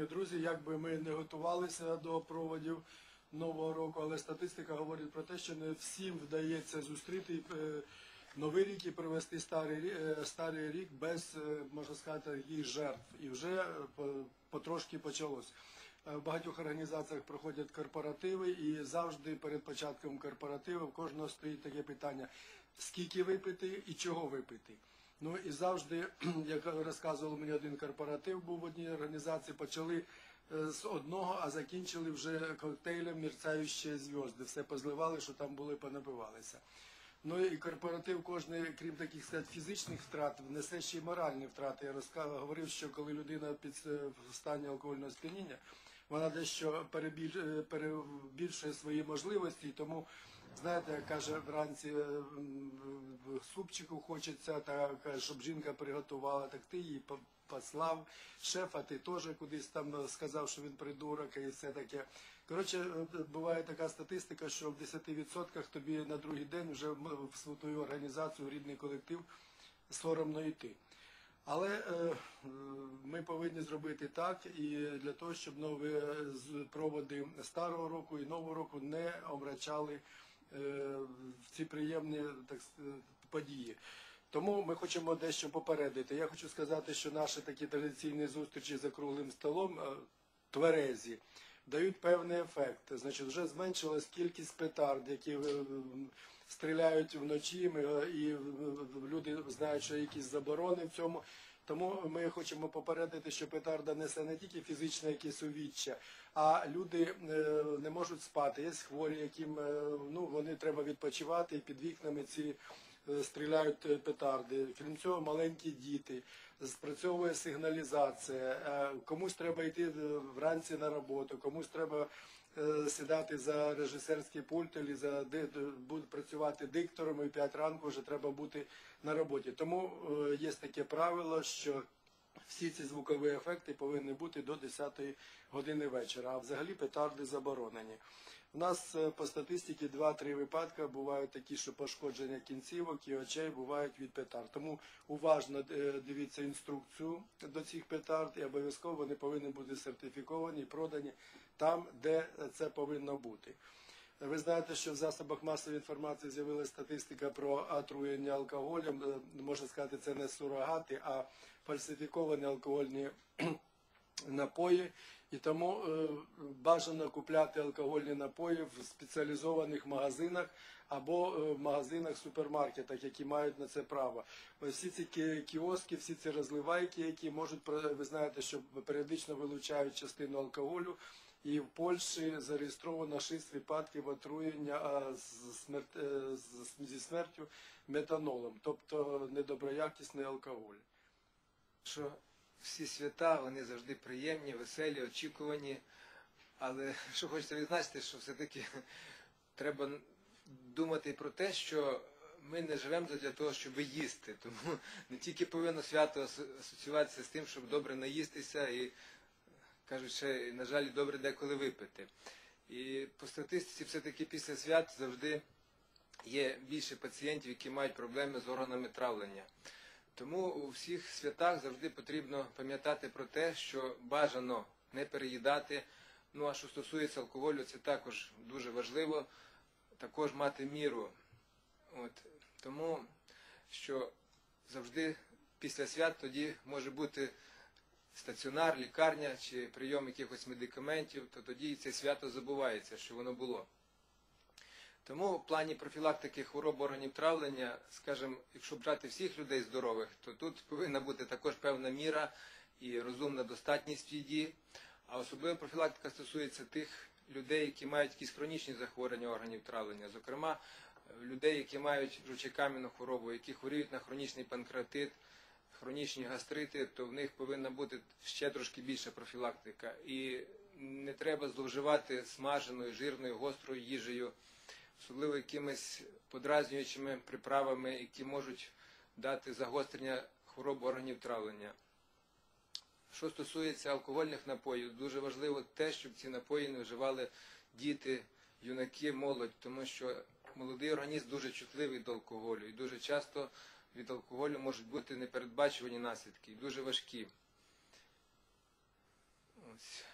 Шановні друзі, як би ми не готувалися до проводів Нового року, але статистика говорить про те, що не всім вдається зустріти Новий рік і провести старий рік без, можна сказати, їх жертв. І вже потрошки почалось. В багатьох організаціях проходять корпоративи, і завжди перед початком корпоративу в кожного стоїть таке питання: скільки випити і чого випити. Ну і завжди, як розказував мені один корпоратив, був в одній організації, почали з одного, а закінчили вже коктейлем «Мерцаючі зв'язки». Все позливали, що там були, понабивалися. Ну і корпоратив кожний, крім таких, сказати, фізичних втрат, несе ще й моральні втрати. Я говорив, що коли людина в стані алкогольного сп'яніння, вона дещо перебільшує свої можливості, і тому, знаєте, як каже, вранці супчику хочеться, щоб жінка приготувала, так ти її послав, шеф, а ти теж кудись там сказав, що він придурок і все таке. Коротше, буває така статистика, що в 10% тобі на другий день вже в твою організацію, в рідний колектив соромно йти. Але ми повинні зробити так, і для того, щоб нові проводи старого року і нового року не омрачали ці приємні події. Тому ми хочемо дещо попередити. Я хочу сказати, що наші такі традиційні зустрічі за круглим столом, тверезі, дають певний ефект. Значить, вже зменшилась кількість петард, які стріляють вночі, і люди знають, що якісь заборони в цьому. Тому ми хочемо попередити, що петарда несе не тільки фізичне якесь увіччя, а люди не можуть спати. Є хворі, яким вони треба відпочивати, і під вікнами ці стріляють петарди. Крім цього, маленькі діти, спрацьовує сигналізація, комусь треба йти вранці на роботу, комусь треба сідати за режисерський пульт, або працювати диктором, і в 5 ранку вже треба бути на роботі. Тому є таке правило, що всі ці звукові ефекти повинні бути до 10 години вечора, а взагалі петарди заборонені. У нас по статистиці 2-3 випадки бувають такі, що пошкодження кінцівок і очей бувають від петард. Тому уважно дивіться інструкцію до цих петард, і обов'язково вони повинні бути сертифіковані і продані там, де це повинно бути. Ви знаєте, що в засобах масової інформації з'явилася статистика про отруєння алкоголем. Можна сказати, це не сурогати, а фальсифіковані алкогольні напої. І тому бажано купляти алкогольні напої в спеціалізованих магазинах або в магазинах, супермаркетах, які мають на це право. Всі ці кіоски, всі ці розливайки, які можуть, ви знаєте, що періодично вилучають частину алкоголю, і в Польщі зареєстровано 6 випадків отруєння зі смертю метанолом, тобто недоброякісний алкоголь. Що всі свята, вони завжди приємні, веселі, очікувані, але що хочеться відзначити, що все-таки треба думати про те, що ми не живемо для того, щоб їсти, тому не тільки повинно свято асоціюватися з тим, щоб добре наїстися і, кажуть, ще, на жаль, добре деколи випити. І по статистиці все-таки після свят завжди є більше пацієнтів, які мають проблеми з органами травлення. Тому у всіх святах завжди потрібно пам'ятати про те, що бажано не переїдати. Ну а що стосується алкоголю, це також дуже важливо, також мати міру. Тому що завжди після свят тоді може бути стаціонар, лікарня чи прийом якихось медикаментів, то тоді це свято забувається, що воно було. Тому в плані профілактики хвороб органів травлення, скажімо, якщо брати всіх людей здорових, то тут повинна бути також певна міра і розумна достатність в їді. А особливо профілактика стосується тих людей, які мають якісь хронічні захворювання органів травлення. Зокрема, людей, які мають жовчокам'яну хворобу, які хворіють на хронічний панкреатит, хронічні гастрити, то в них повинна бути ще трошки більша профілактика. І не треба зловживати смаженою, жирною, гострою їжею, особливо якимись подразнюючими приправами, які можуть дати загострення хвороб органів травлення. Що стосується алкогольних напоїв, дуже важливо те, щоб ці напої не вживали діти, юнаки, молодь, тому що молодий організм дуже чутливий до алкоголю, і дуже часто від алкоголю можуть бути непередбачувані наслідки, і дуже важкі. Побачимось.